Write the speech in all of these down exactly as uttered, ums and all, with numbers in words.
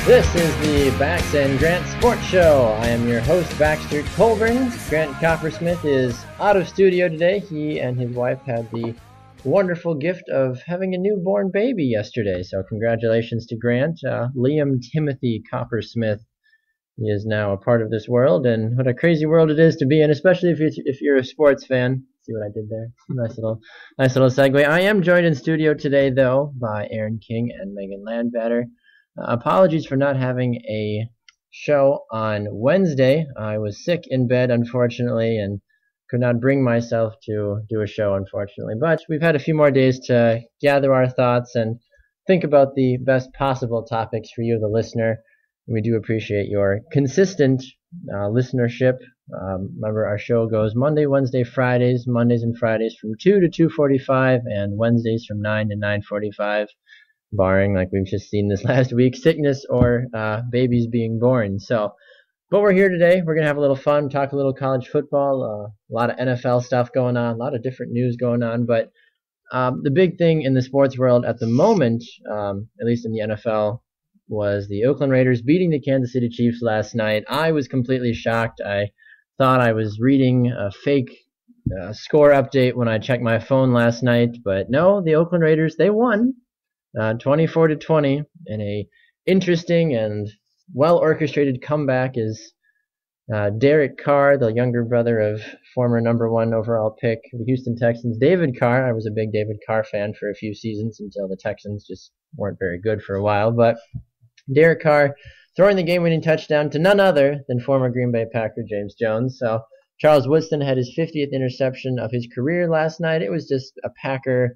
This is the Bax and Grant Sports Show. I am your host, Baxter Colburn. Grant Coppersmith is out of studio today. He and his wife had the wonderful gift of having a newborn baby yesterday. So congratulations to Grant. Uh, Liam Timothy Coppersmith. He is now a part of this world, and what a crazy world it is to be in, especially if you're, if you're a sports fan. See what I did there? Nice little, nice little segue. I am joined in studio today, though, by Aaron King and Megan Landbatter. Uh, apologies for not having a show on Wednesday. I was sick in bed, unfortunately, and could not bring myself to do a show, unfortunately. But we've had a few more days to gather our thoughts and think about the best possible topics for you, the listener. We do appreciate your consistent uh, listenership. Um, remember, our show goes Monday, Wednesday, Fridays, Mondays and Fridays from two to two forty-five, and Wednesdays from nine to nine forty-five. Barring, like we've just seen this last week, sickness or uh, babies being born. So, but we're here today. We're going to have a little fun, talk a little college football, uh, a lot of N F L stuff going on, a lot of different news going on. But um, the big thing in the sports world at the moment, um, at least in the N F L, was the Oakland Raiders beating the Kansas City Chiefs last night. I was completely shocked. I thought I was reading a fake uh, score update when I checked my phone last night. But no, the Oakland Raiders, they won. Uh, twenty-four to twenty in a interesting and well orchestrated comeback is uh, Derek Carr, the younger brother of former number one overall pick, the Houston Texans, David Carr. I was a big David Carr fan for a few seasons until the Texans just weren't very good for a while. But Derek Carr throwing the game-winning touchdown to none other than former Green Bay Packer James Jones. So Charles Woodson had his fiftieth interception of his career last night. It was just a Packer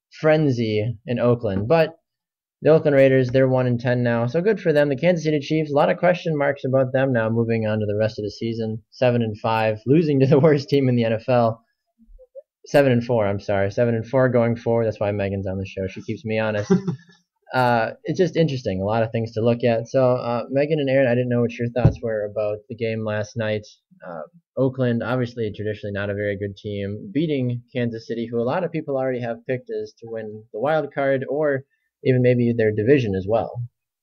frenzy in Oakland. But the Oakland Raiders, they're one and ten now, so good for them. The Kansas City Chiefs, a lot of question marks about them now moving on to the rest of the season. seven and five, losing to the worst team in the N F L. seven and four, I'm sorry. seven and four going forward. That's why Megan's on the show. She keeps me honest. uh, it's just interesting. A lot of things to look at. So, uh, Megan and Aaron, I didn't know what your thoughts were about the game last night. Uh, Oakland, obviously, traditionally not a very good team, beating Kansas City, who a lot of people already have picked as to win the wild card or even maybe their division as well.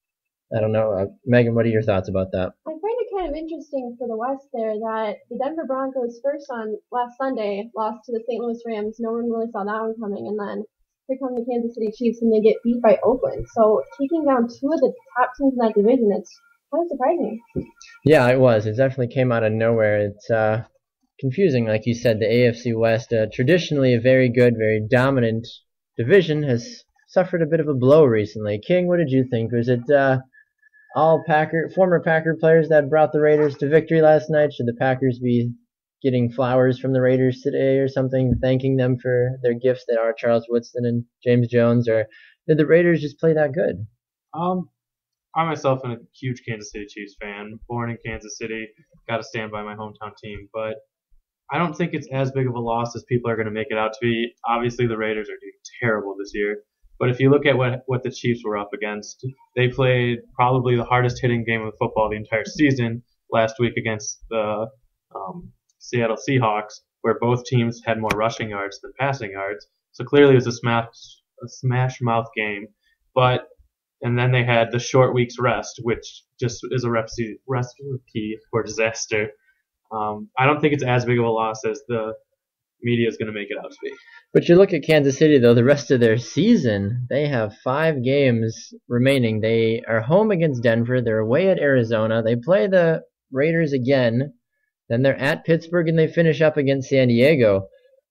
I don't know. Uh, Megan, what are your thoughts about that? I find it kind of interesting for the West there that the Denver Broncos first on last Sunday lost to the Saint Louis Rams. No one really saw that one coming. And then here come the Kansas City Chiefs and they get beat by Oakland. So taking down two of the top teams in that division, it's kind of surprising. Yeah, it was. It definitely came out of nowhere. It's uh, confusing. Like you said, the A F C West, uh, traditionally a very good, very dominant division, has suffered a bit of a blow recently. King, what did you think? Was it uh, all Packer, former Packer players that brought the Raiders to victory last night? Should the Packers be getting flowers from the Raiders today or something, thanking them for their gifts that are Charles Woodson and James Jones? Or did the Raiders just play that good? Um, I myself am a huge Kansas City Chiefs fan. Born in Kansas City, got to stand by my hometown team. But I don't think it's as big of a loss as people are going to make it out to be. Obviously, the Raiders are doing terrible this year. But if you look at what what the Chiefs were up against, they played probably the hardest hitting game of football the entire season last week against the um, Seattle Seahawks, where both teams had more rushing yards than passing yards. So clearly it was a smash a smash mouth game. But and then they had the short week's rest, which just is a recipe recipe for disaster. Um, I don't think it's as big of a loss as the media is going to make it out to be. But you look at Kansas City, though, the rest of their season, they have five games remaining. They are home against Denver. They're away at Arizona. They play the Raiders again. Then they're at Pittsburgh, and they finish up against San Diego.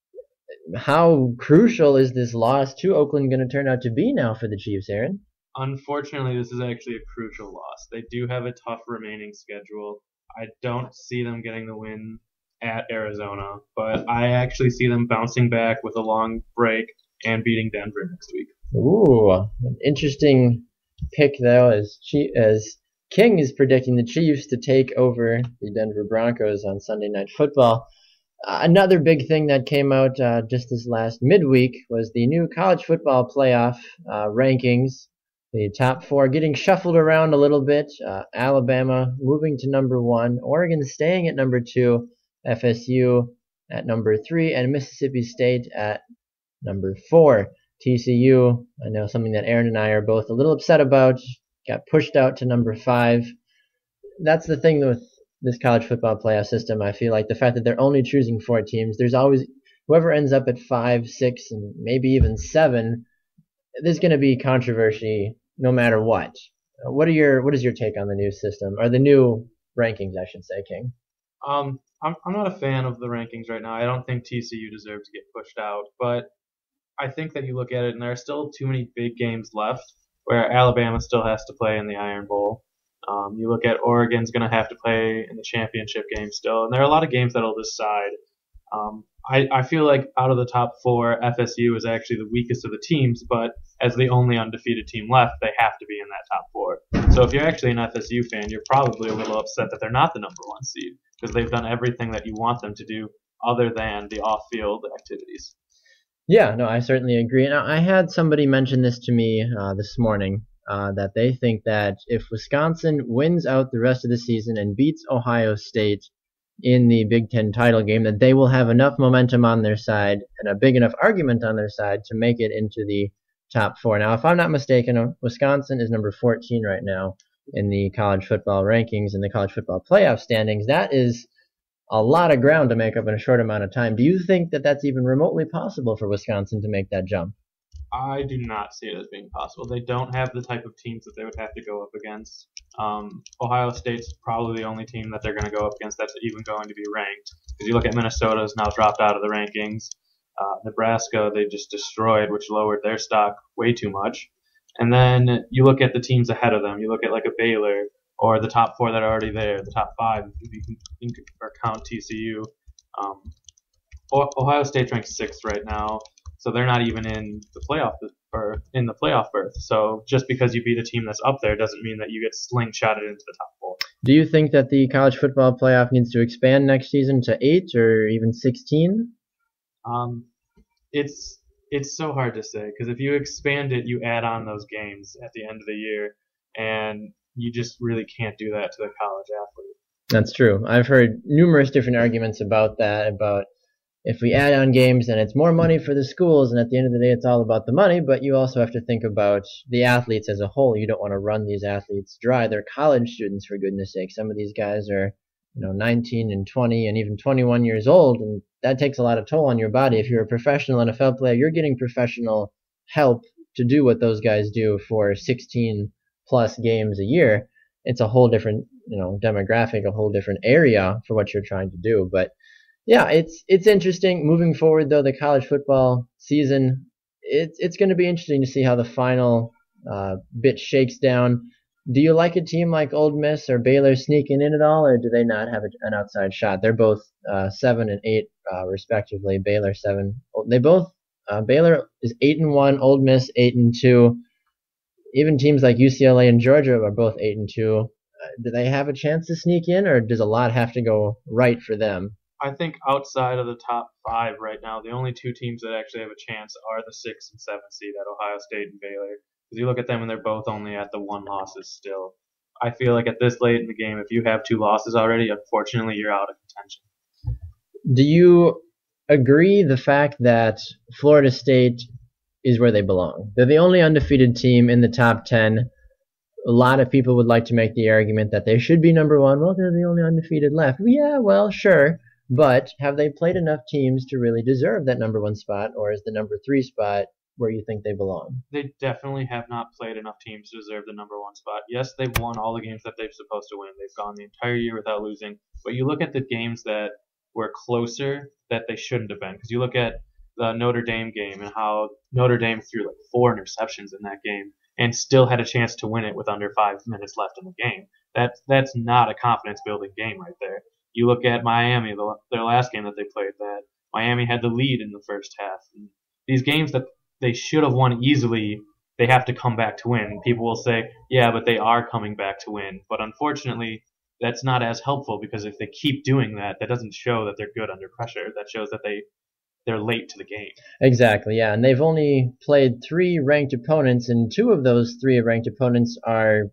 How crucial is this loss to Oakland going to turn out to be now for the Chiefs, Aaron? Unfortunately, this is actually a crucial loss. They do have a tough remaining schedule. I don't see them getting the win at Arizona, but I actually see them bouncing back with a long break and beating Denver next week. Ooh, an interesting pick, though, as as King is predicting the Chiefs to take over the Denver Broncos on Sunday Night Football. Uh, another big thing that came out uh, just this last midweek was the new college football playoff uh, rankings. The top four getting shuffled around a little bit. Uh, Alabama moving to number one, Oregon staying at number two, F S U at number three, and Mississippi State at number four. T C U, I know something that Aaron and I are both a little upset about. got pushed out to number five. That's the thing with this college football playoff system. I feel like the fact that they're only choosing four teams, there's always whoever ends up at five, six, and maybe even seven. There's going to be controversy no matter what. What are your what is your take on the new system or the new rankings, I should say, King? Um, I'm I'm not a fan of the rankings right now. I don't think T C U deserves to get pushed out, but I think that you look at it and there are still too many big games left where Alabama still has to play in the Iron Bowl. Um, you look at Oregon's going to have to play in the championship game still, and there are a lot of games that'll decide. Um, I, I feel like out of the top four, F S U is actually the weakest of the teams, but as the only undefeated team left, they have to be in that top four. So if you're actually an F S U fan, you're probably a little upset that they're not the number one seed because they've done everything that you want them to do other than the off-field activities. Yeah, no, I certainly agree. And I had somebody mention this to me uh, this morning. Uh, that they think that if Wisconsin wins out the rest of the season and beats Ohio State in the Big Ten title game, that they will have enough momentum on their side and a big enough argument on their side to make it into the top four. Now, if I'm not mistaken, Wisconsin is number fourteen right now in the college football rankings and the college football playoff standings. That is a lot of ground to make up in a short amount of time. Do you think that that's even remotely possible for Wisconsin to make that jump? I do not see it as being possible. They don't have the type of teams that they would have to go up against. Um, Ohio State's probably the only team that they're going to go up against that's even going to be ranked. Because you look at Minnesota has now dropped out of the rankings. Uh, Nebraska, they just destroyed, which lowered their stock way too much. And then you look at the teams ahead of them. You look at like a Baylor or the top four that are already there, the top five, if you can or count T C U. Um, Ohio State's ranked sixth right now. So they're not even in the playoff or in the playoff berth. So just because you beat a team that's up there doesn't mean that you get slingshotted into the top four. Do you think that the college football playoff needs to expand next season to eight or even sixteen? Um, it's it's so hard to say because if you expand it, you add on those games at the end of the year, and you just really can't do that to the college athlete. That's true. I've heard numerous different arguments about that, about if we add on games, then it's more money for the schools, and at the end of the day, it's all about the money, but you also have to think about the athletes as a whole. You don't want to run these athletes dry. They're college students, for goodness sake. Some of these guys are, you know, nineteen and twenty and even twenty-one years old, and that takes a lot of toll on your body. If you're a professional N F L player, you're getting professional help to do what those guys do for sixteen plus games a year. It's a whole different, you know, demographic, a whole different area for what you're trying to do, but yeah, it's it's interesting. Moving forward, though, the college football season, it's it's going to be interesting to see how the final uh, bit shakes down. Do you like a team like Ole Miss or Baylor sneaking in at all, or do they not have a, an outside shot? They're both uh, seven and eight, uh, respectively. Baylor seven. They both. Uh, Baylor is eight and one. Ole Miss eight and two. Even teams like U C L A and Georgia are both eight and two. Uh, do they have a chance to sneak in, or does a lot have to go right for them? I think outside of the top five right now, the only two teams that actually have a chance are the six and seven seed at Ohio State and Baylor. Because you look at them and they're both only at the one losses still. I feel like at this late in the game, if you have two losses already, unfortunately, you're out of contention. Do you agree the fact that Florida State is where they belong? They're the only undefeated team in the top ten. A lot of people would like to make the argument that they should be number one. Well, they're the only undefeated left. Yeah, well, sure. But have they played enough teams to really deserve that number one spot, or is the number three spot where you think they belong? They definitely have not played enough teams to deserve the number one spot. Yes, they've won all the games that they're supposed to win. They've gone the entire year without losing. But you look at the games that were closer that they shouldn't have been. Because you look at the Notre Dame game and how Notre Dame threw like four interceptions in that game and still had a chance to win it with under five minutes left in the game. That, that's not a confidence-building game right there. You look at Miami, the, their last game that they played, that Miami had the lead in the first half. And these games that they should have won easily, they have to come back to win. People will say, yeah, but they are coming back to win. But unfortunately, that's not as helpful because if they keep doing that, that doesn't show that they're good under pressure. That shows that they, they're late to the game. Exactly, yeah. And they've only played three ranked opponents, and two of those three ranked opponents are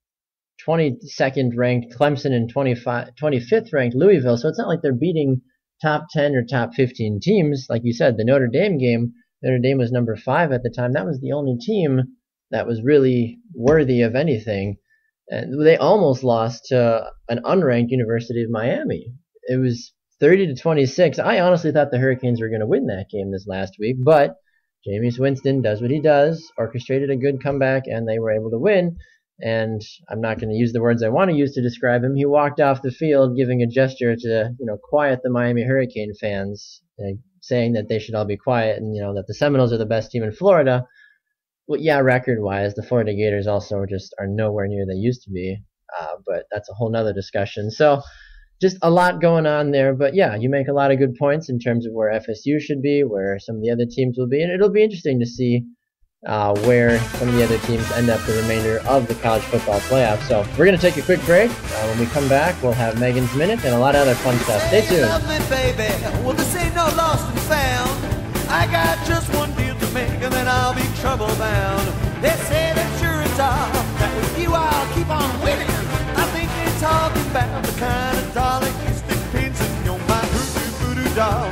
twenty-second ranked Clemson and twenty-fifth ranked Louisville. So it's not like they're beating top ten or top fifteen teams. Like you said, the Notre Dame game, Notre Dame was number five at the time. That was the only team that was really worthy of anything. And they almost lost to an unranked University of Miami. It was thirty to twenty-six. I honestly thought the Hurricanes were going to win that game this last week, but Jameis Winston does what he does, orchestrated a good comeback, and they were able to win. And I'm not going to use the words I want to use to describe him. He walked off the field giving a gesture to, you know, quiet the Miami Hurricane fans, uh, saying that they should all be quiet and, you know, that the Seminoles are the best team in Florida. Well, yeah, record-wise, the Florida Gators also just are nowhere near they used to be, uh, but that's a whole nother discussion. So just a lot going on there, but yeah, you make a lot of good points in terms of where F S U should be, where some of the other teams will be, and it'll be interesting to see uh, where some of the other teams end up the remainder of the college football playoffs. So we're going to take a quick break. Uh, when we come back, we'll have Megan's Minute and a lot of other fun stuff. Stay tuned. Love me, baby. Well, this ain't no lost and found. I got just one deal to make, and then I'll be trouble bound. They say that sure it's all, that with you I'll keep on winning. I think they're talking about the kind of doll that you stick pins in. You're my hoodoo voodoo doll.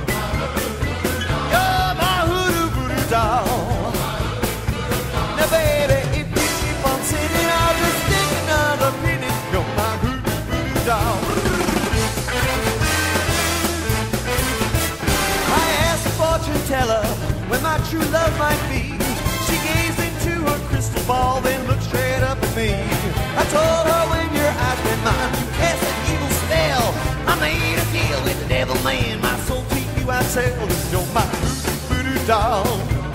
You're my hoodoo voodoo doll. Now, baby, if you keep on sitting, I'll just stick another pin in. You're my hoodoo voodoo doll. I asked the fortune teller when my true love might be. She gazed into her crystal ball, then looked straight up at me. I told her when your eyes met mine, you cast an evil spell. I made a deal with the devil man, my soul to you I sell. You're my hoodoo voodoo doll.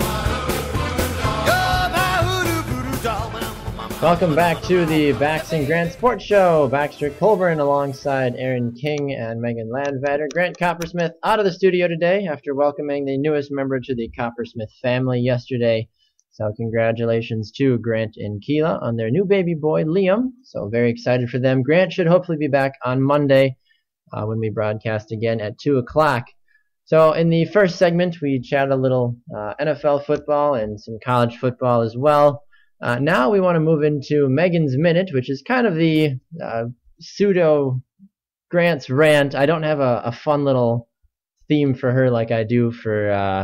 You're my hoodoo voodoo doll. Welcome back to the Bax and Grant Sports Show. Baxter Colburn alongside Aaron King and Megan Landvatter. Grant Coppersmith out of the studio today after welcoming the newest member to the Coppersmith family yesterday. So congratulations to Grant and Keela on their new baby boy, Liam. So very excited for them. Grant should hopefully be back on Monday uh, when we broadcast again at two o'clock. So in the first segment, we chatted a little uh, N F L football and some college football as well. Uh, now we want to move into Megan's Minute, which is kind of the uh, pseudo Grant's rant. I don't have a, a fun little theme for her like I do for uh,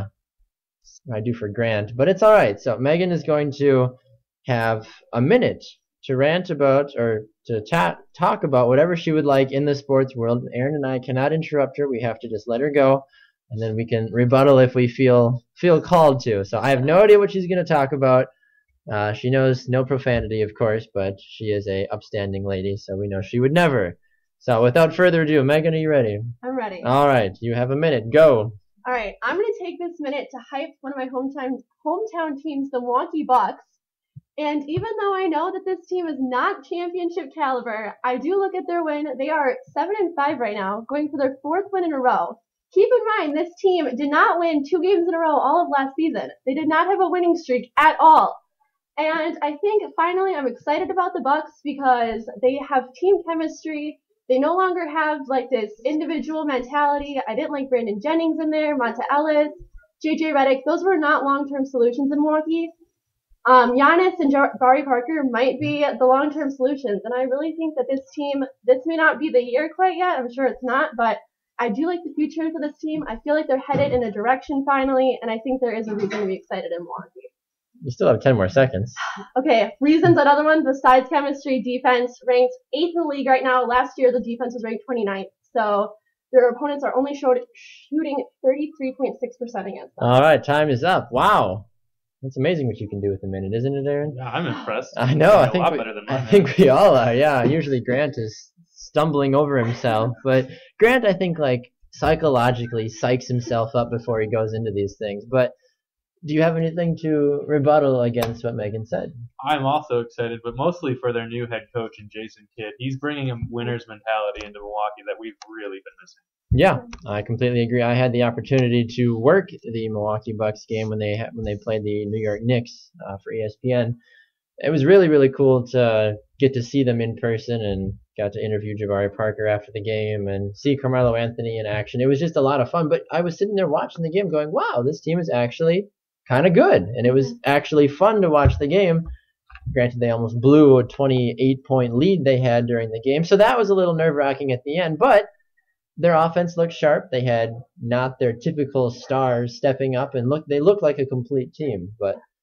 I do for Grant, but it's all right. So Megan is going to have a minute to rant about or to ta- talk about whatever she would like in the sports world. Aaron and I cannot interrupt her. We have to just let her go, and then we can rebuttal if we feel feel called to. So I have no idea what she's going to talk about. Uh, she knows no profanity, of course, but she is a upstanding lady, so we know she would never. So without further ado, Megan, are you ready? I'm ready. All right, you have a minute. Go. All right, I'm going to take this minute to hype one of my hometown hometown teams, the Milwaukee Bucks. And even though I know that this team is not championship caliber, I do look at their win. They are seven and five right now, going for their fourth win in a row. Keep in mind, this team did not win two games in a row all of last season. They did not have a winning streak at all. And I think finally I'm excited about the Bucks because they have team chemistry. They no longer have like this individual mentality. I didn't like Brandon Jennings in there, Monta Ellis, J J Redick. Those were not long-term solutions in Milwaukee. Um, Giannis and Jabari Parker might be the long-term solutions. And I really think that this team, this may not be the year quite yet. I'm sure it's not, but I do like the future for this team. I feel like they're headed in a direction finally, and I think there is a reason to be excited in Milwaukee. You still have ten more seconds. Okay, reasons, another one besides chemistry, defense ranked eighth in the league right now. Last year, the defense was ranked twenty-ninth. So their opponents are only showed, shooting thirty-three point six percent against them. All right, time is up. Wow. That's amazing what you can do with a minute, isn't it, Aaron? Yeah, I'm impressed. I know. I a think lot we, better than I mine. think we all are. Yeah. Usually Grant is stumbling over himself, but Grant, I think, like psychologically psychs himself up before he goes into these things. But do you have anything to rebuttal against what Megan said? I'm also excited, but mostly for their new head coach and Jason Kidd. He's bringing a winner's mentality into Milwaukee that we've really been missing. Yeah, I completely agree. I had the opportunity to work the Milwaukee Bucks game when they when they played the New York Knicks uh, for E S P N. It was really, really cool to get to see them in person and got to interview Jabari Parker after the game and see Carmelo Anthony in action. It was just a lot of fun, but I was sitting there watching the game going, wow, this team is actually kind of good. And it was actually fun to watch the game. Granted, they almost blew a twenty-eight point lead they had during the game, so that was a little nerve-wracking at the end, but their offense looked sharp. They had not their typical stars stepping up, and look, they looked like a complete team. But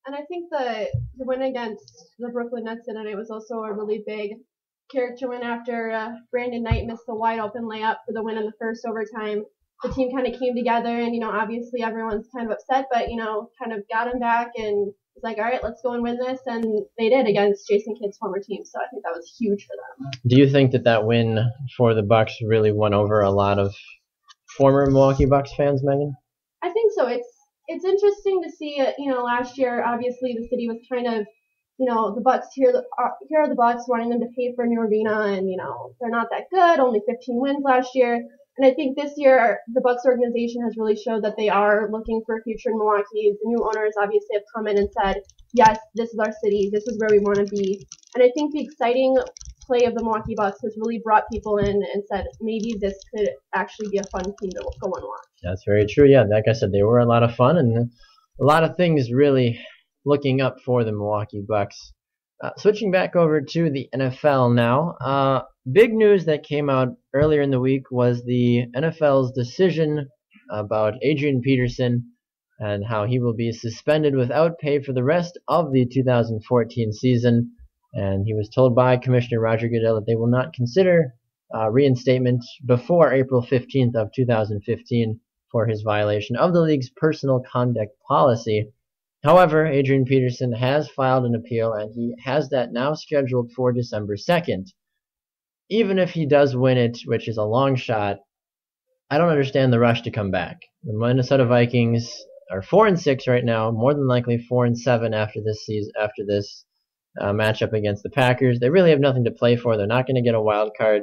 And I think the, the win against the Brooklyn Nets tonight was also a really big character win after uh, Brandon Knight missed the wide open layup for the win in the first overtime. The team kind of came together, and, you know, obviously everyone's kind of upset, but, you know, kind of got him back and was like, all right, let's go and win this. And they did against Jason Kidd's former team. So I think that was huge for them. Do you think that that win for the Bucks really won over a lot of former Milwaukee Bucks fans, Megan? I think so. It's it's interesting to see it. You know, last year, obviously, the city was kind of, you know, the Bucks here. Uh, here are the Bucks wanting them to pay for a new arena, and, you know, they're not that good. Only fifteen wins last year. And I think this year, the Bucks organization has really showed that they are looking for a future in Milwaukee. The new owners obviously have come in and said, yes, this is our city. This is where we want to be. And I think the exciting play of the Milwaukee Bucks has really brought people in and said, maybe this could actually be a fun team to go and watch. That's very true. Yeah, like I said, they were a lot of fun, and a lot of things really looking up for the Milwaukee Bucks. Uh, switching back over to the N F L now, uh, big news that came out earlier in the week was the N F L's decision about Adrian Peterson and how he will be suspended without pay for the rest of the two thousand fourteen season. And he was told by Commissioner Roger Goodell that they will not consider uh, reinstatement before April fifteenth of two thousand fifteen for his violation of the league's personal conduct policy. However, Adrian Peterson has filed an appeal, and he has that now scheduled for December second. Even if he does win it, which is a long shot, I don't understand the rush to come back. The Minnesota Vikings are four and six right now, more than likely four and seven after this season, after this uh, matchup against the Packers. They really have nothing to play for. They're not going to get a wild card.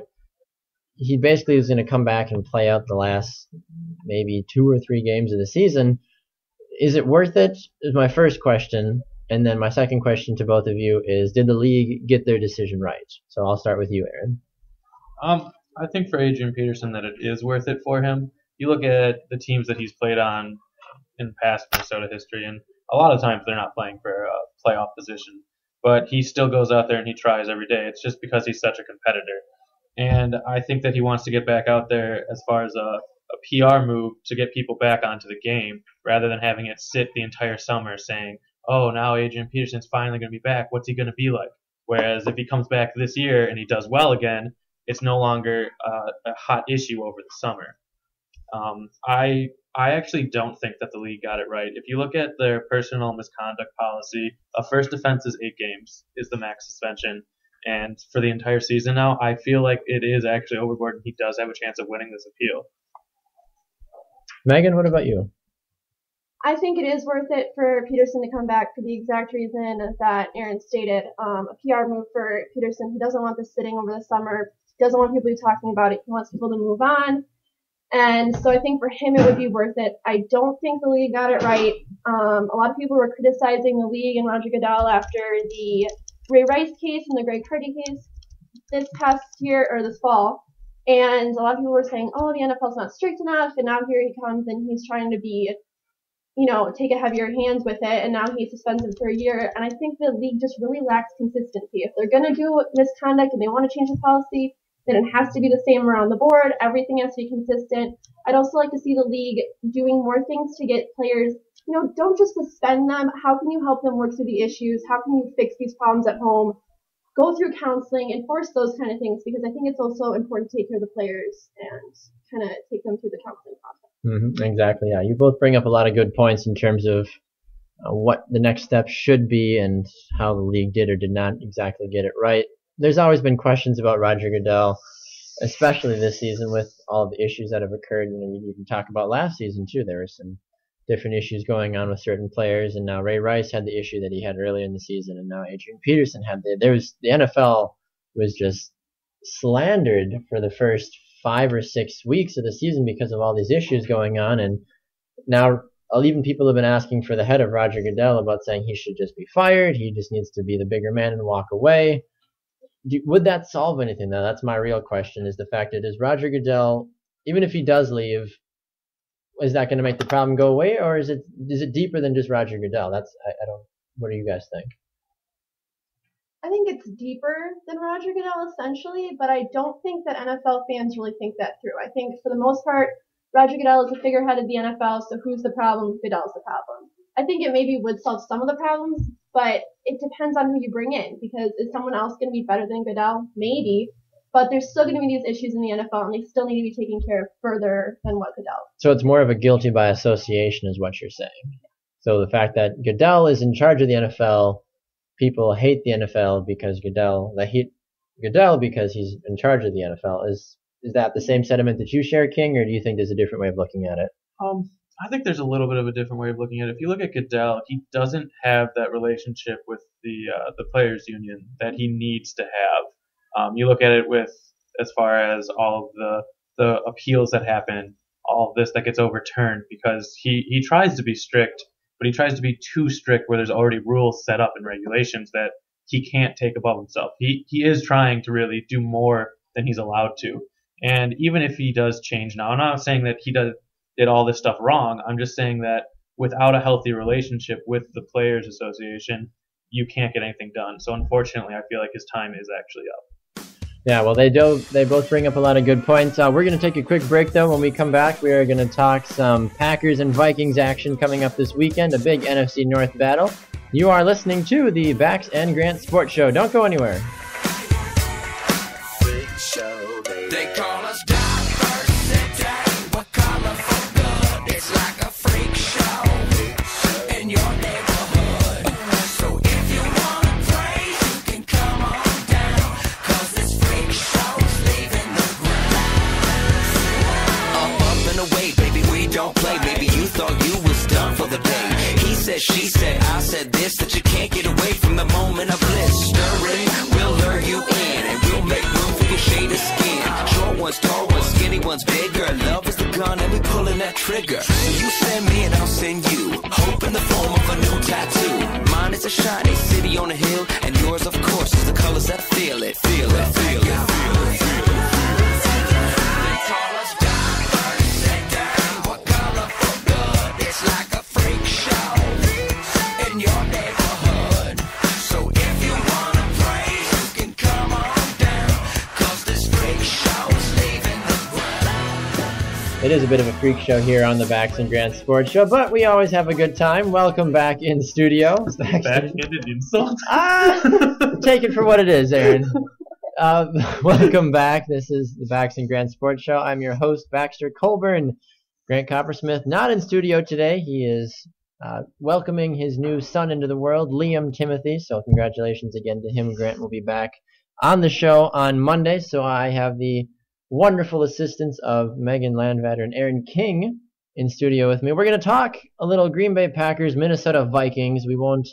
He basically is going to come back and play out the last maybe two or three games of the season. Is it worth it? Is my first question. And then my second question to both of you is, did the league get their decision right? So I'll start with you, Aaron. Um, I think for Adrian Peterson that it is worth it for him. You look at the teams that he's played on in past Minnesota history, and a lot of times they're not playing for a playoff position. But he still goes out there and he tries every day. It's just because he's such a competitor. And I think that he wants to get back out there as far as a, a P R move to get people back onto the game, rather than having it sit the entire summer saying, oh, now Adrian Peterson's finally going to be back. What's he going to be like? Whereas if he comes back this year and he does well again, it's no longer uh, a hot issue over the summer. Um, I I actually don't think that the league got it right. If you look at their personal misconduct policy, a first offense is eight games is the max suspension. And for the entire season now, I feel like it is actually overboard, and he does have a chance of winning this appeal. Megan, what about you? I think it is worth it for Peterson to come back for the exact reason that Aaron stated. Um, a P R move for Peterson. He doesn't want this sitting over the summer. He doesn't want people to be talking about it. He wants people to move on. And so I think for him it would be worth it. I don't think the league got it right. Um, a lot of people were criticizing the league and Roger Goodell after the Ray Rice case and the Greg Hardy case this past year, or this fall. And a lot of people were saying, oh, the N F L's not strict enough. And now here he comes and he's trying to be, you know, take a heavier hands with it, and now he suspends him for a year. And I think the league just really lacks consistency. If they're going to do misconduct and they want to change the policy, then it has to be the same around the board. Everything has to be consistent. I'd also like to see the league doing more things to get players, you know, don't just suspend them. How can you help them work through the issues? How can you fix these problems at home? Go through counseling, enforce those kind of things, because I think it's also important to take care of the players and kind of take them through the counseling process. Mm-hmm, exactly, yeah. You both bring up a lot of good points in terms of uh, what the next step should be and how the league did or did not exactly get it right. There's always been questions about Roger Goodell, especially this season with all the issues that have occurred. You know, you can talk about last season too. There were some different issues going on with certain players, and now Ray Rice had the issue that he had earlier in the season, and now Adrian Peterson had the. There was the N F L was just slandered for the first five or six weeks of the season because of all these issues going on, and now even people have been asking for the head of Roger Goodell about saying he should just be fired. He just needs to be the bigger man and walk away. Do, would that solve anything, though? That's my real question, is the fact that is Roger Goodell, even if he does leave, is that going to make the problem go away, or is it is it deeper than just Roger Goodell? That's I, I don't. What do you guys think? I think it's deeper than Roger Goodell essentially, but I don't think that N F L fans really think that through. I think for the most part, Roger Goodell is the figurehead of the N F L, so who's the problem? Goodell's the problem. I think it maybe would solve some of the problems, but it depends on who you bring in, because is someone else going to be better than Goodell? Maybe. But there's still going to be these issues in the N F L, and they still need to be taken care of further than what Goodell. So it's more of a guilty by association is what you're saying. So the fact that Goodell is in charge of the N F L, people hate the N F L because Goodell, they hate Goodell because he's in charge of the N F L. Is is that the same sentiment that you share, King, or do you think there's a different way of looking at it? Um, I think there's a little bit of a different way of looking at it. If you look at Goodell, he doesn't have that relationship with the uh, the players' union that he needs to have. Um, you look at it with as far as all of the the appeals that happen, all of this that gets overturned because he, he tries to be strict, but he tries to be too strict where there's already rules set up and regulations that he can't take above himself. He he is trying to really do more than he's allowed to. And even if he does change now, I'm not saying that he does did all this stuff wrong. I'm just saying that without a healthy relationship with the Players Association, you can't get anything done. So unfortunately, I feel like his time is actually up. Yeah, well, they do. They both bring up a lot of good points. Uh, we're going to take a quick break, though. When we come back, we are going to talk some Packers and Vikings action coming up this weekend, a big N F C North battle. You are listening to the Bax and Grant Sports Show. Don't go anywhere. They call us diversity. We're colorful good. It's like a freak show in your neighborhood. So if you want to praise, you can come on down. Cause this freak show's leaving the ground. Up, up and away, baby, we don't play. Maybe you thought you was done for the day. He said, she said, I said this, that you can't get away from the moment of bliss. Stirring, we'll lure you in, and we'll make room for your shade of skin. Short ones, tall ones, skinny ones, bigger. Love is the gun, and we pulling that trigger. So you send me, and I'll send you. Hope in the form of a new tattoo. Mine is a shiny city on a hill, and yours, of course, is the colors that feel it, feel it, feel it, feel it, feel it. They call us diversity. We're colorful good. It's like a freak show in your neighborhood. So if you wanna praise, you can come on down. Cause this freak show's leaving the ground. It is a bit of a freak show here on the Bax and Grant Sports Show, but we always have a good time. Welcome back in studio. Backhanded insult. Ah, take it for what it is, Aaron. Uh, welcome back. This is the Bax and Grant Sports Show. I'm your host, Baxter Colburn. Grant Coppersmith not in studio today. He is uh, welcoming his new son into the world, Liam Timothy. So congratulations again to him. Grant will be back on the show on Monday. So I have the wonderful assistance of Megan Landvatter and Aaron King in studio with me. We're going to talk a little Green Bay Packers, Minnesota Vikings. We won't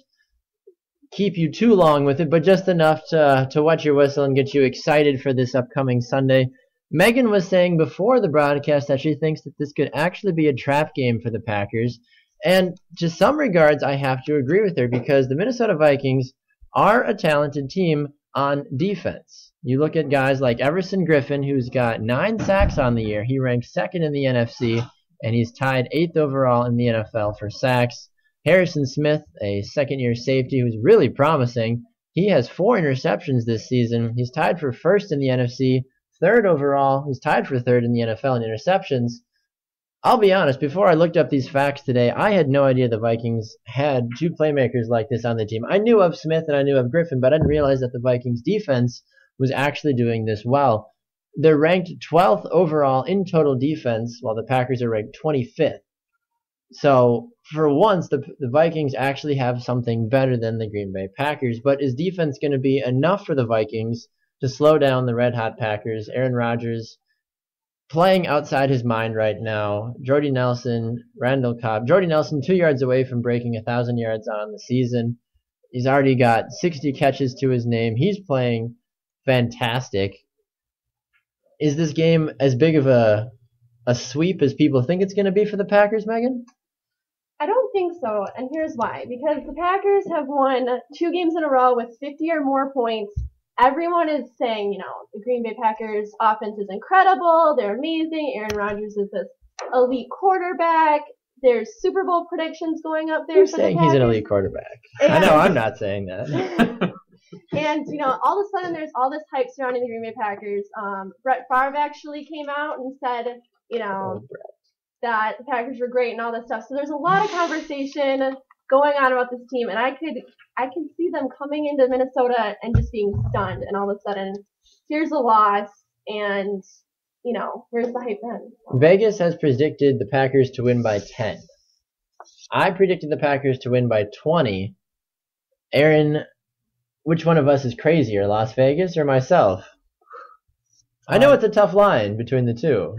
keep you too long with it, but just enough to to wet your whistle and get you excited for this upcoming Sunday. Megan was saying before the broadcast that she thinks that this could actually be a trap game for the Packers. And to some regards, I have to agree with her because the Minnesota Vikings are a talented team on defense. You look at guys like Everson Griffin, who's got nine sacks on the year. He ranks second in the N F C, and he's tied eighth overall in the N F L for sacks. Harrison Smith, a second-year safety who's really promising. He has four interceptions this season. He's tied for first in the N F C, third overall. He's tied for third in the N F L in interceptions. I'll be honest, before I looked up these facts today, I had no idea the Vikings had two playmakers like this on the team. I knew of Smith and I knew of Griffin, but I didn't realize that the Vikings defense was actually doing this well. They're ranked twelfth overall in total defense, while the Packers are ranked twenty-fifth. So, for once, the, the Vikings actually have something better than the Green Bay Packers. But is defense going to be enough for the Vikings to slow down the red-hot Packers? Aaron Rodgers playing outside his mind right now. Jordy Nelson, Randall Cobb. Jordy Nelson two yards away from breaking one thousand yards on the season. He's already got sixty catches to his name. He's playing fantastic. Is this game as big of a a sweep as people think it's going to be for the Packers, Megan? I don't think so, and here's why. Because the Packers have won two games in a row with fifty or more points. Everyone is saying, you know, the Green Bay Packers offense is incredible. They're amazing. Aaron Rodgers is this elite quarterback. There's Super Bowl predictions going up there. Who's for saying the he's an Packers. elite quarterback? And, I know I'm not saying that. and, you know, all of a sudden there's all this hype surrounding the Green Bay Packers. Um, Brett Favre actually came out and said, you know, Oh, Brett. that the Packers were great and all this stuff. So there's a lot of conversation going on about this team, and I could I could see them coming into Minnesota and just being stunned, and all of a sudden, here's a loss, and you know, where's the hype then? Vegas has predicted the Packers to win by ten. I predicted the Packers to win by twenty. Aaron, which one of us is crazier, Las Vegas or myself? I know it's a tough line between the two.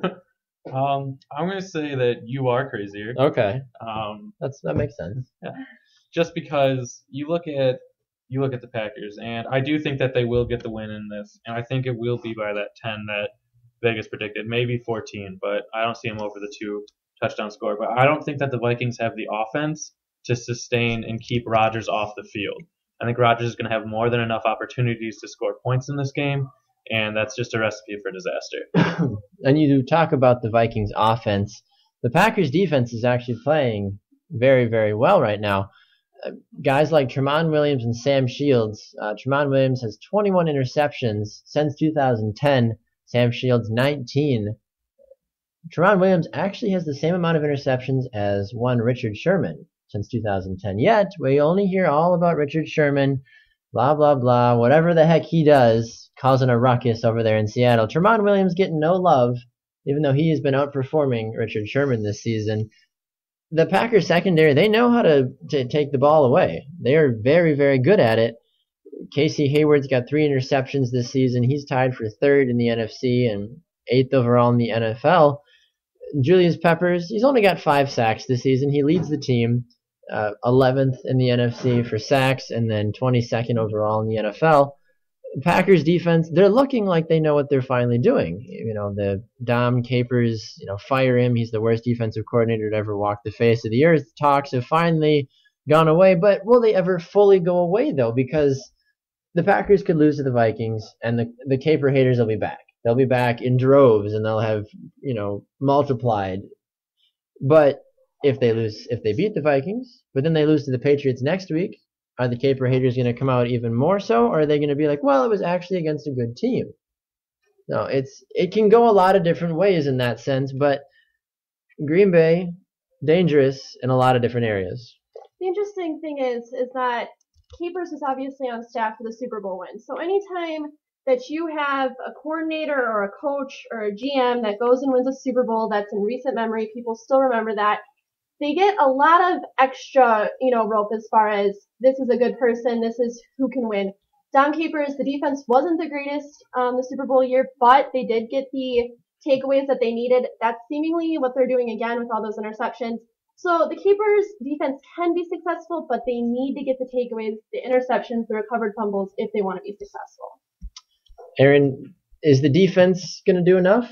um, I'm going to say that you are crazier. Okay, Um, that's that makes sense. just because you look at you look at the Packers, and I do think that they will get the win in this, and I think it will be by that ten that Vegas predicted, maybe fourteen, but I don't see them over the two touchdown score. But I don't think that the Vikings have the offense to sustain and keep Rodgers off the field. I think Rodgers is going to have more than enough opportunities to score points in this game, and that's just a recipe for disaster. And you talk about the Vikings offense. The Packers defense is actually playing very, very well right now. Uh, guys like Tramon Williams and Sam Shields. Uh, Tramon Williams has twenty-one interceptions since two thousand ten. Sam Shields nineteen. Tramon Williams actually has the same amount of interceptions as one Richard Sherman since two thousand ten. Yet, we only hear all about Richard Sherman, blah, blah, blah, whatever the heck he does, causing a ruckus over there in Seattle. Tramon Williams getting no love, even though he has been outperforming Richard Sherman this season. The Packers secondary, they know how to, to take the ball away. They are very, very good at it. Casey Hayward's got three interceptions this season. He's tied for third in the N F C and eighth overall in the N F L. Julius Peppers, he's only got five sacks this season. He leads the team, uh, eleventh in the N F C for sacks, and then twenty-second overall in the N F L. Packers defense, they're looking like they know what they're finally doing. You know, the Dom Capers, you know, fire him. He's the worst defensive coordinator to ever walk the face of the earth. Talks have finally gone away, but will they ever fully go away, though? Because the Packers could lose to the Vikings, and the the Caper haters will be back. They'll be back in droves, and they'll have, you know, multiplied. But if they lose, if they beat the Vikings, but then they lose to the Patriots next week, are the Caper haters going to come out even more so, or are they going to be like, well, it was actually against a good team? No, it's it can go a lot of different ways in that sense, but Green Bay, dangerous in a lot of different areas. The interesting thing is, is that Capers is obviously on staff for the Super Bowl win. So anytime that you have a coordinator or a coach or a G M that goes and wins a Super Bowl that's in recent memory, people still remember that. They get a lot of extra, you know, rope as far as this is a good person, this is who can win. Dom Capers, the defense wasn't the greatest um, the Super Bowl year, but they did get the takeaways that they needed. That's seemingly what they're doing again with all those interceptions. So the Capers defense can be successful, but they need to get the takeaways, the interceptions, the recovered fumbles if they want to be successful. Aaron, is the defense going to do enough?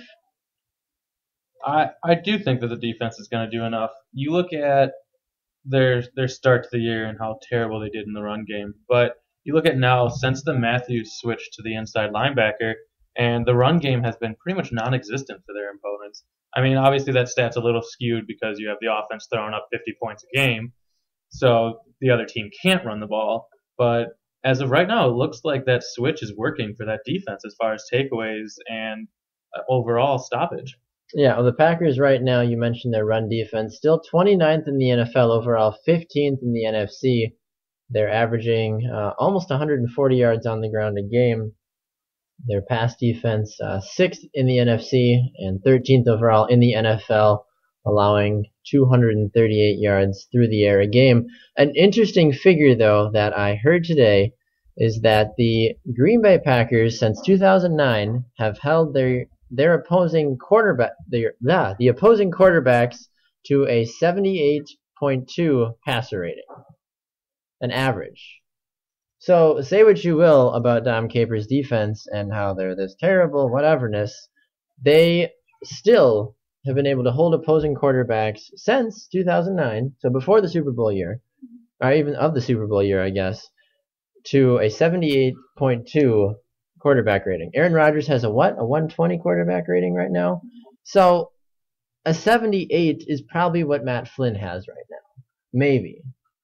I, I do think that the defense is going to do enough. You look at their their start to the year and how terrible they did in the run game, but you look at now since the Matthews switch to the inside linebacker, and the run game has been pretty much non-existent for their opponents. I mean, obviously that stat's a little skewed because you have the offense throwing up fifty points a game, so the other team can't run the ball. But as of right now, it looks like that switch is working for that defense as far as takeaways and uh, overall stoppage. Yeah, well, the Packers right now, you mentioned their run defense, still twenty-ninth in the N F L overall, fifteenth in the N F C. They're averaging uh, almost one hundred forty yards on the ground a game. Their pass defense, uh, sixth in the N F C and thirteenth overall in the N F L, allowing two hundred thirty-eight yards through the air a game. An interesting figure, though, that I heard today is that the Green Bay Packers, since two thousand nine, have held their their opposing quarterback, their, yeah, the opposing quarterbacks to a seventy-eight point two passer rating, an average. So say what you will about Dom Capers' defense and how they're this terrible whateverness, they still have been able to hold opposing quarterbacks since two thousand nine, so before the Super Bowl year, or even of the Super Bowl year, I guess, to a seventy-eight point two quarterback rating. Aaron Rodgers has a what? A one twenty quarterback rating right now? So a seventy-eight is probably what Matt Flynn has right now. Maybe.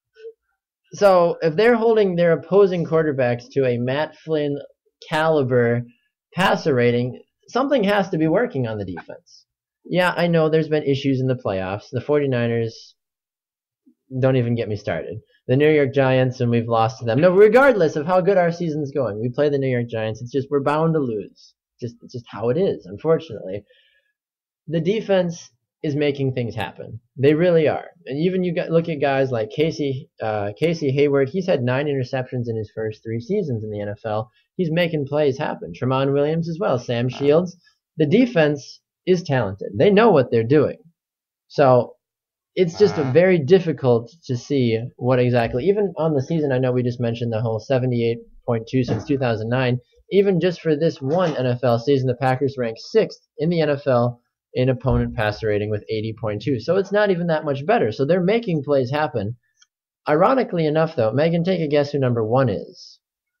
So if they're holding their opposing quarterbacks to a Matt Flynn caliber passer rating, something has to be working on the defense. Yeah, I know there's been issues in the playoffs. The 49ers, don't even get me started. The New York Giants, and we've lost to them. No, regardless of how good our season's going, we play the New York Giants. It's just we're bound to lose. Just it's just how it is, unfortunately. The defense is making things happen. They really are. And even you got, look at guys like Casey uh, Casey Hayward. He's had nine interceptions in his first three seasons in the N F L. He's making plays happen. Tramon Williams as well. Sam Shields. The defense is talented. They know what they're doing. So it's just a very difficult to see what exactly, even on the season, I know we just mentioned the whole seventy-eight point two since two thousand nine. Even just for this one N F L season, the Packers ranked sixth in the N F L in opponent passer rating with eighty point two. So it's not even that much better. So they're making plays happen. Ironically enough, though, Megan, take a guess who number one is.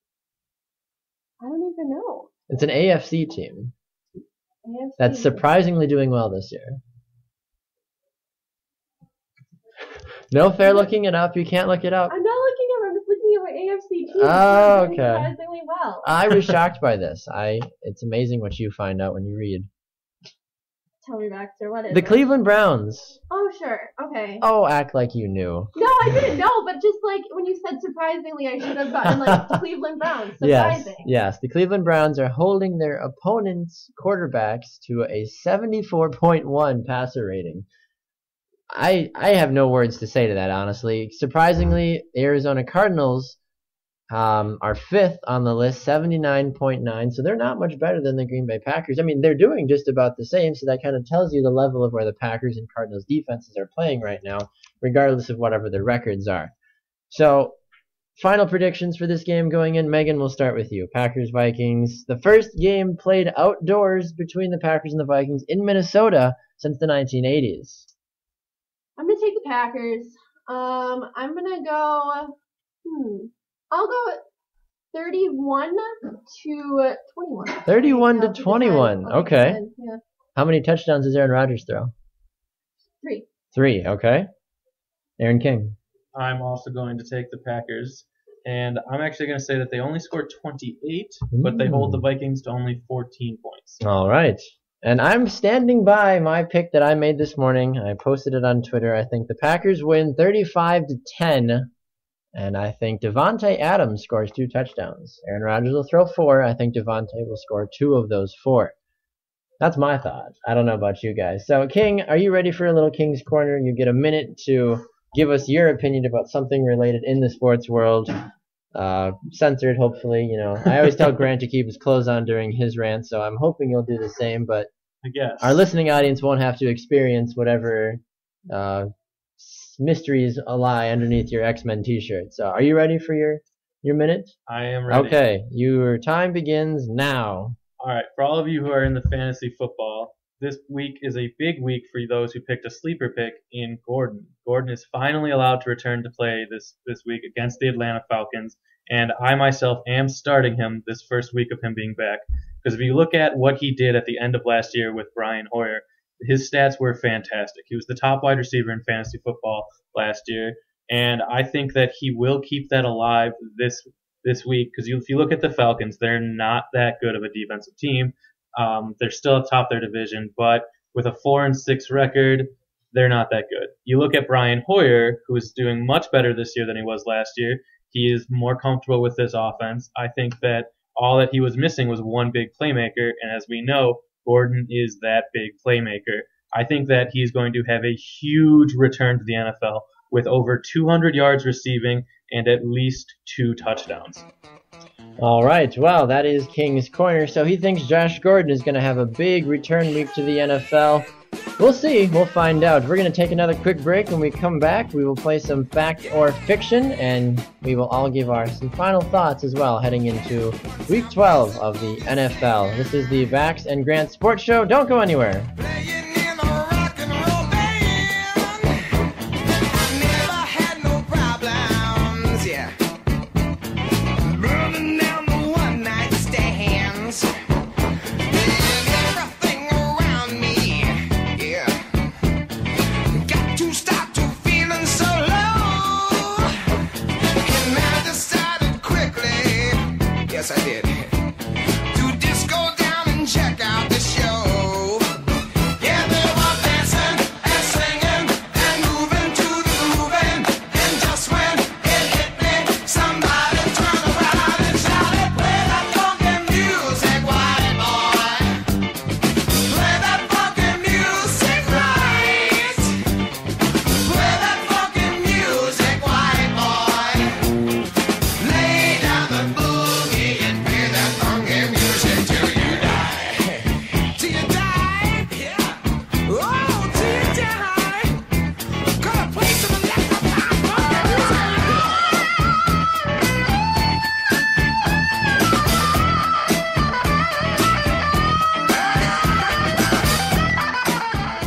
I don't even know. It's an A F C team A F C. that's surprisingly doing well this year. No fair looking it up. You can't look it up. I'm not looking at. I'm just looking at my A F C team. Oh, They're doing okay. surprisingly well. I was shocked by this. I. It's amazing what you find out when you read. Tell me, Baxter, what is The it? Cleveland Browns. Oh, sure. Okay. Oh, act like you knew. No, I didn't know, but just like when you said surprisingly, I should have gotten like the Cleveland Browns. Yes, Surprising. yes. The Cleveland Browns are holding their opponents' quarterbacks to a seventy-four point one passer rating. I I have no words to say to that, honestly. Surprisingly, the Arizona Cardinals um, are fifth on the list, seventy-nine point nine. So they're not much better than the Green Bay Packers. I mean, they're doing just about the same. So that kind of tells you the level of where the Packers and Cardinals defenses are playing right now, regardless of whatever their records are. So, final predictions for this game going in. Megan, we'll start with you. Packers, Vikings. The first game played outdoors between the Packers and the Vikings in Minnesota since the nineteen eighties. I'm gonna take the Packers. Um, I'm gonna go. Hmm. I'll go thirty-one to twenty-one. thirty-one to Off the twenty-one. side. Off the Okay. side, Yeah. How many touchdowns does Aaron Rodgers throw? Three. Three. Okay. Aaron King. I'm also going to take the Packers, and I'm actually going to say that they only scored twenty-eight, but they hold the Vikings to only fourteen points. All right. And I'm standing by my pick that I made this morning. I posted it on Twitter. I think the Packers win thirty-five to ten. And I think Devontae Adams scores two touchdowns. Aaron Rodgers will throw four. I think Devontae will score two of those four. That's my thought. I don't know about you guys. So, King, are you ready for a little King's Corner? You get a minute to give us your opinion about something related in the sports world. Uh, censored, hopefully. You know, I always tell Grant to keep his clothes on during his rant, so I'm hoping you'll do the same. But I guess. our listening audience won't have to experience whatever uh, mysteries lie underneath your X-Men t-shirt. So are you ready for your, your minute? I am ready. Okay, your time begins now. All right, for all of you who are in the fantasy football, this week is a big week for those who picked a sleeper pick in Gordon. Gordon is finally allowed to return to play this, this week against the Atlanta Falcons, and I myself am starting him this first week of him being back. Because if you look at what he did at the end of last year with Brian Hoyer, his stats were fantastic. He was the top wide receiver in fantasy football last year, and I think that he will keep that alive this this week. Because if you look at the Falcons, they're not that good of a defensive team. Um, they're still atop their division, but with a four and six record, they're not that good. You look at Brian Hoyer, who is doing much better this year than he was last year. He is more comfortable with this offense. I think that all that he was missing was one big playmaker, and as we know, Gordon is that big playmaker. I think that he's going to have a huge return to the N F L with over two hundred yards receiving and at least two touchdowns. All right, well, that is King's Corner. So he thinks Josh Gordon is going to have a big return week to the N F L. We'll see. We'll find out. We're going to take another quick break. When we come back, we will play some fact or fiction, and we will all give our some final thoughts as well heading into Week twelve of the N F L. This is the Vax and Grant Sports Show. Don't go anywhere. Playing in a rock and roll band. I never had no problems, yeah. Burning down the one night stands. And everything around me, yeah. Got to stop to feeling so low. And I decided quickly, yes I did, to just go down and check out the show. Yeah, they were dancing and singing and moving to the grooving.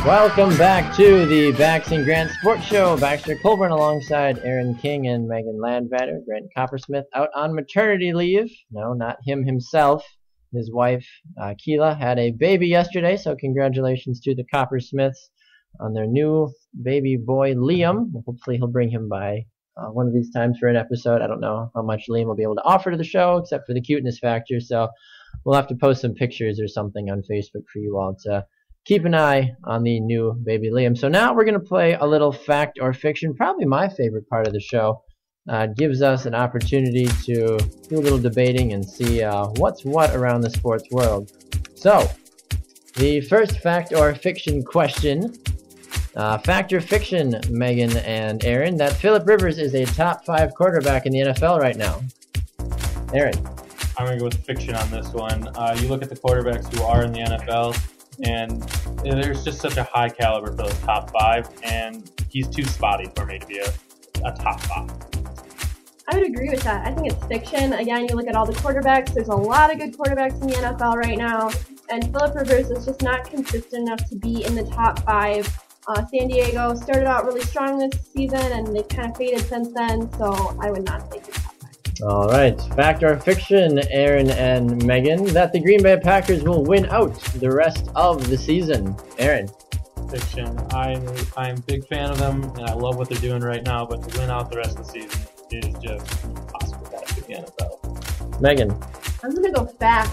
Welcome back to the Bax and Grant Sports Show. Baxter Colburn alongside Aaron King and Megan Landvatter. Grant Coppersmith out on maternity leave. No, not him himself. His wife, uh, Keela, had a baby yesterday, so congratulations to the Coppersmiths on their new baby boy, Liam. Hopefully he'll bring him by uh, one of these times for an episode. I don't know how much Liam will be able to offer to the show, except for the cuteness factor, so we'll have to post some pictures or something on Facebook for you all to keep an eye on the new baby Liam. So now we're going to play a little fact or fiction, probably my favorite part of the show. Uh, it gives us an opportunity to do a little debating and see uh, what's what around the sports world. So, the first fact or fiction question. Uh, fact or fiction, Megan and Aaron, that Phillip Rivers is a top five quarterback in the N F L right now. Aaron. I'm going to go with fiction on this one. Uh, you look at the quarterbacks who are in the N F L, and there's just such a high caliber for the top five, and he's too spotty for me to be a, a top five. I would agree with that. I think it's fiction. Again, you look at all the quarterbacks. There's a lot of good quarterbacks in the N F L right now, and Phillip Rivers is just not consistent enough to be in the top five. Uh, San Diego started out really strong this season, and they've kind of faded since then, so I would not take the top five. All right. Fact or fiction, Aaron and Megan, that the Green Bay Packers will win out the rest of the season. Aaron. Fiction. I'm I'm a big fan of them, and I love what they're doing right now, but to win out the rest of the season is just impossible to the N F L. Megan. I'm going to go fact.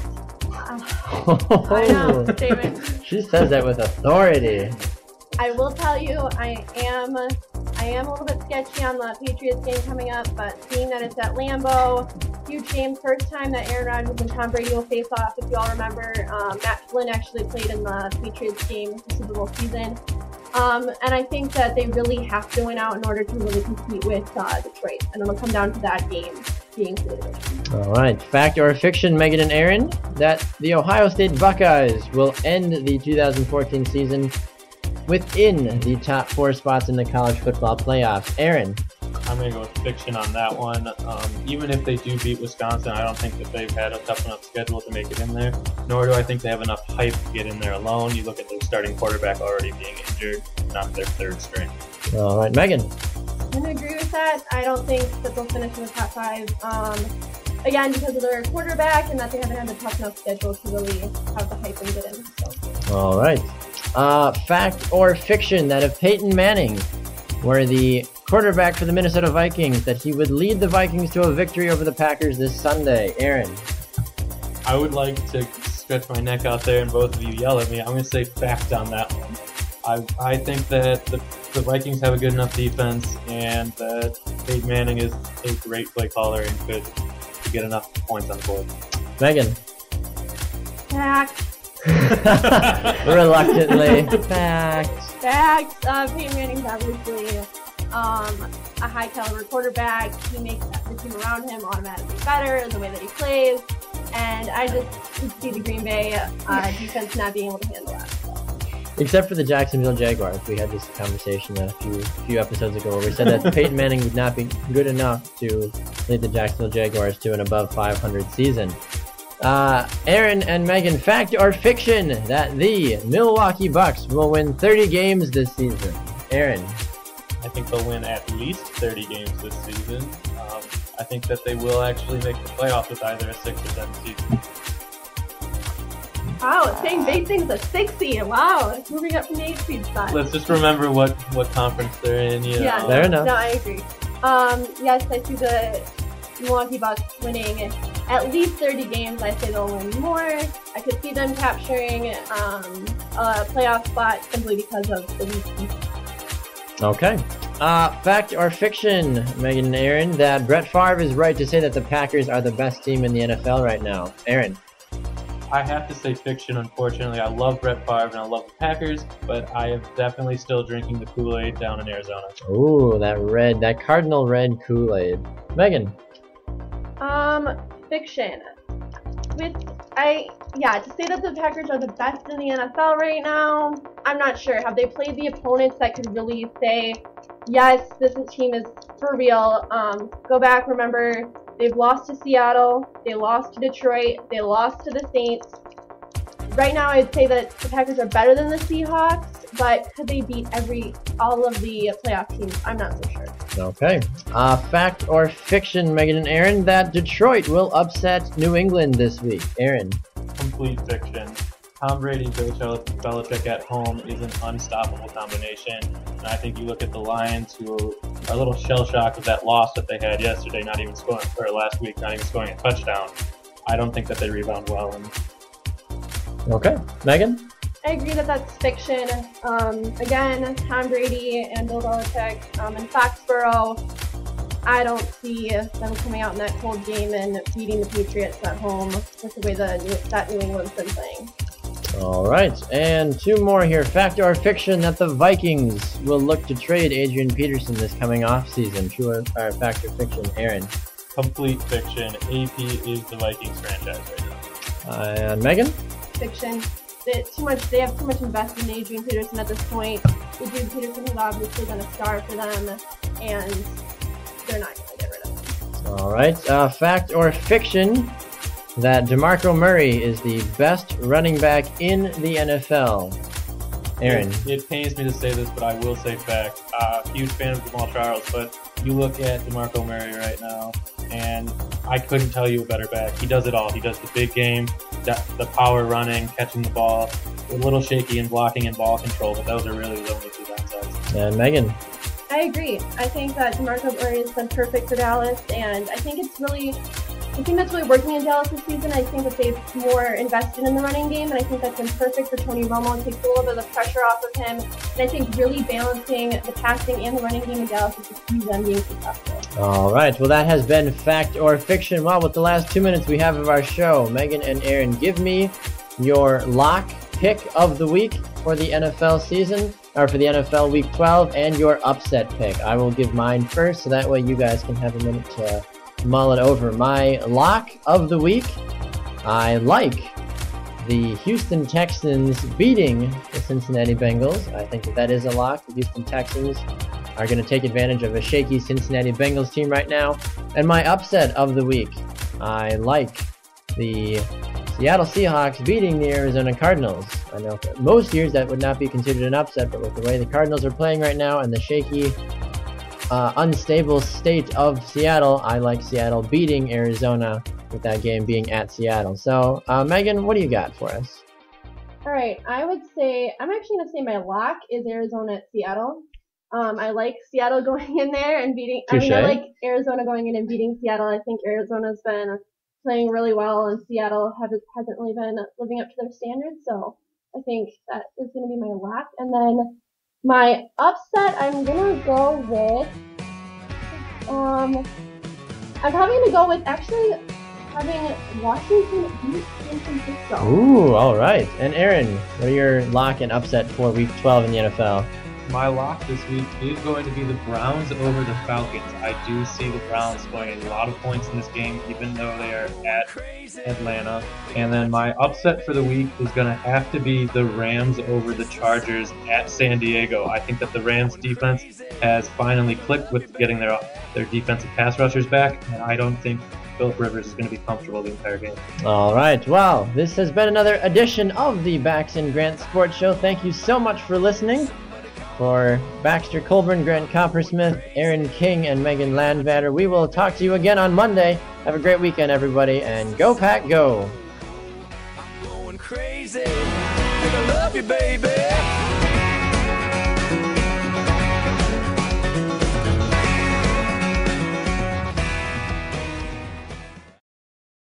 Uh, I know, David. She says that with authority. I will tell you, I am I am a little bit sketchy on the Patriots game coming up, but seeing that it's at Lambeau, huge game, first time that Aaron Rodgers and Tom Brady will face off. If you all remember, um, Matt Flynn actually played in the Patriots game the Super Bowl season. Um, and I think that they really have to win out in order to really compete with uh, Detroit. And it'll come down to that game being for the division. All right. Fact or fiction, Megan and Aaron, that the Ohio State Buckeyes will end the two thousand fourteen season within the top four spots in the college football playoffs. Aaron. I'm going to go with fiction on that one. Um, even if they do beat Wisconsin, I don't think that they've had a tough enough schedule to make it in there, nor do I think they have enough hype to get in there alone. You look at their starting quarterback already being injured, not their third string. All right, Megan. I'm going to agree with that. I don't think that they'll finish in the top five. Um, again, because of their quarterback and that they haven't had a tough enough schedule to really have the hype and get in. So. All right. Uh, fact or fiction, that if Peyton Manning were the quarterback for the Minnesota Vikings, that he would lead the Vikings to a victory over the Packers this Sunday. Aaron. I would like to stretch my neck out there and both of you yell at me. I'm going to say fact on that one. I I think that the, the Vikings have a good enough defense, and that Peyton Manning is a great play caller and could get enough points on the board. Megan. Fact. Reluctantly. Fact. Fact. Uh, Peyton Manning's obviously um, a high caliber quarterback. He makes the team around him automatically better, the way that he plays. And I just could see the Green Bay uh, defense not being able to handle that. So. Except for the Jacksonville Jaguars. We had this conversation a few few episodes ago where we said that Peyton Manning would not be good enough to lead the Jacksonville Jaguars to an above five hundred season. Uh, Aaron and Megan, fact or fiction, that the Milwaukee Bucks will win thirty games this season? Aaron. I think they'll win at least thirty games this season. Um, I think that they will actually make the playoffs with either a six or seven season. Wow, saying big things a six seed. Wow, it's moving up from the eight seed spot. Let's just remember what, what conference they're in. You know. Yeah, Fair enough. No, I agree. Um, yes, I see the Milwaukee Bucks winning at least thirty games. I say they'll win more. I could see them capturing um, a playoff spot simply because of the weak. Okay. Uh, fact or fiction, Megan and Aaron, that Brett Favre is right to say that the Packers are the best team in the N F L right now? Aaron. I have to say fiction, unfortunately. I love Brett Favre and I love the Packers, but I am definitely still drinking the Kool-Aid down in Arizona. Ooh, that red, that cardinal red Kool-Aid. Megan. Um, fiction. With, I, yeah, to say that the Packers are the best in the N F L right now, I'm not sure. Have they played the opponents that could really say, yes, this team is for real? Um, go back, remember, they've lost to Seattle, they lost to Detroit, they lost to the Saints. right now I'd say that the Packers are better than the Seahawks, but could they beat every all of the playoff teams? I'm not so sure. Okay. Uh, fact or fiction, Megan and Aaron, that Detroit will upset New England this week. Aaron. Complete fiction. Tom Brady, Bill Bel- Belichick at home is an unstoppable combination. And I think you look at the Lions, who are a little shell-shocked with that loss that they had yesterday, not even scoring, or last week, not even scoring a touchdown. I don't think that they rebound well. And Okay. Megan? I agree that that's fiction. Um, again, Tom Brady and Bill Belichick um, in Foxborough, I don't see them coming out in that cold game and beating the Patriots at home with the way the New, that New England's been playing. All right. And two more here. Fact or fiction that the Vikings will look to trade Adrian Peterson this coming offseason. True or, or fact or fiction, Aaron? Complete fiction. A P is the Vikings franchise right now. Uh, and Megan? Fiction. They, too much, they have too much invested in Adrian Peterson at this point. Adrian Peterson has obviously been a star for them, and they're not going to get rid of him. All right. Uh, fact or fiction that DeMarco Murray is the best running back in the N F L. Aaron. It, it pains me to say this, but I will say fact. Uh, huge fan of Jamal Charles, but you look at DeMarco Murray right now, and I couldn't tell you a better back. He does it all. He does the big game, the, the power running, catching the ball, a little shaky in blocking and ball control, but those are really the only two downsides. And Megan. I agree. I think that DeMarco Murray has been perfect for Dallas, and I think it's really, I think that's really working in Dallas this season. I think that they've more invested in the running game, and I think that's been perfect for Tony Romo. It takes a little bit of the pressure off of him, and I think really balancing the passing and the running game in Dallas is the key to them being successful. All right. Well, that has been fact or fiction. Well, with the last two minutes we have of our show, Megan and Aaron, give me your lock pick of the week for the N F L season, or for the N F L Week twelve, and your upset pick. I will give mine first, so that way you guys can have a minute to mull it over. My lock of the week, I like the Houston Texans beating the Cincinnati Bengals. I think that that is a lock. The Houston Texans are going to take advantage of a shaky Cincinnati Bengals team right now. And my upset of the week, I like the Seattle Seahawks beating the Arizona Cardinals. I know most years that would not be considered an upset, but with the way the Cardinals are playing right now and the shaky, uh, unstable state of Seattle, I like Seattle beating Arizona, with that game being at Seattle. So, uh, Megan, what do you got for us? All right, I would say, I'm actually going to say my lock is Arizona at Seattle. Um, I like Seattle going in there and beating, I mean, I like Arizona going in and beating Seattle. I think Arizona's been playing really well, and Seattle haven't, hasn't really been living up to their standards, so I think that is going to be my lock. And then my upset, I'm going to go with, um, I'm probably going to go with actually having Washington beat San Francisco. Ooh, all right. And Aaron, what are your lock and upset for Week twelve in the N F L? My lock this week is going to be the Browns over the Falcons. I do see the Browns scoring a lot of points in this game, even though they are at Atlanta. And then my upset for the week is going to have to be the Rams over the Chargers at San Diego. I think that the Rams defense has finally clicked with getting their their defensive pass rushers back, and I don't think Philip Rivers is going to be comfortable the entire game. All right. Well, this has been another edition of the Bax and Grant Sports Show. Thank you so much for listening. For Baxter Colburn, Grant Coppersmith, Aaron King, and Megan Landvatter, we will talk to you again on Monday. Have a great weekend, everybody, and go Pack Go! I'm going crazy, and I love you, baby.